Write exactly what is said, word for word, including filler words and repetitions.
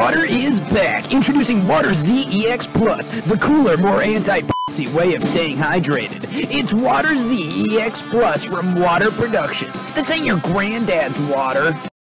Water is back! Introducing Water Z E X Plus, the cooler, more anti-pussy way of staying hydrated. It's Water Z E X Plus from Water Productions. This ain't your granddad's water.